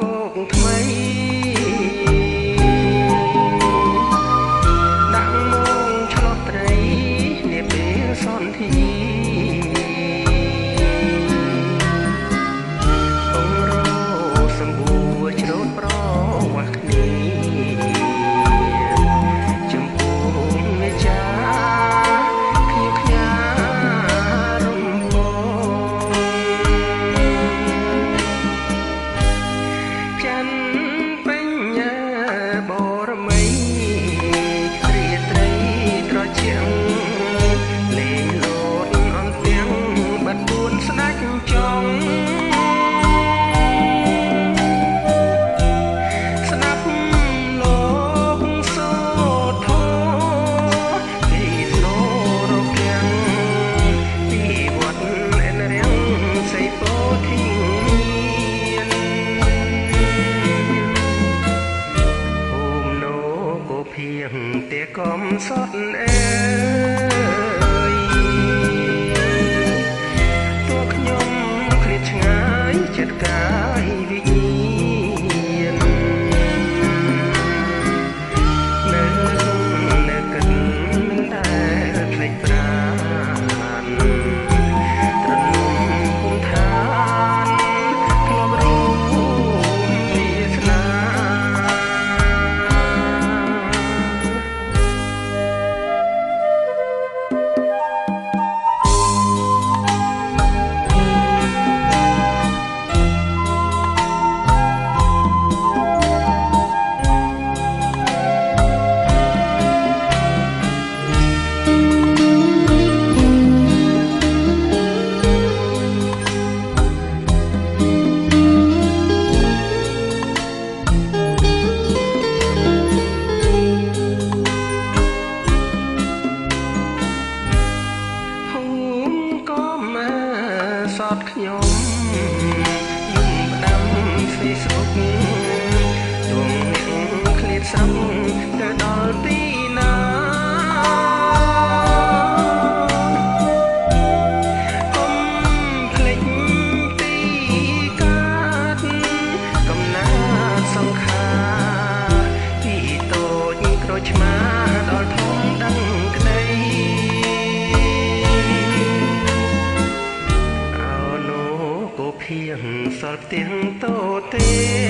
កថ្មីដាក់មកឆ្លោះត្រីនាពេលសន្ធាអង្គរសម្បួរច្រូតប្រវាស់គ្នាចំពោះមេចាតែកំសត់អើយតួខ្ញុំឃ្លាតឆ្ងាយចិត្តកាយវិញ្ញាណនៅកិនមិនដែលភ្លេចប្រាណត្រនំភូមិឋានធ្លាប់រួមវាសនាសតខ្ញុំយំផ្ដាំ Facebook ទងអ្នកឃ្លាតស្រុកទៅដល់ទីណាកុំភ្លេចទីកាត់កំណើតសង្ខារពីតូចក្រូចឆ្មាដល់ធំដឹងក្តីភៀងសល់ផ្ទាំងតូទេ